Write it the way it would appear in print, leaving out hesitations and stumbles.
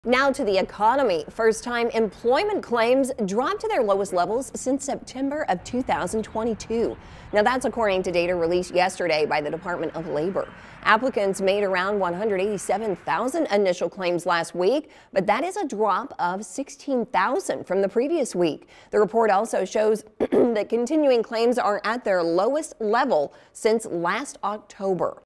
Now to the economy. First-time employment claims dropped to their lowest levels since September of 2022. Now that's according to data released yesterday by the Department of Labor. Applicants made around 187,000 initial claims last week, but that is a drop of 16,000 from the previous week. The report also shows that continuing claims are at their lowest level since last October.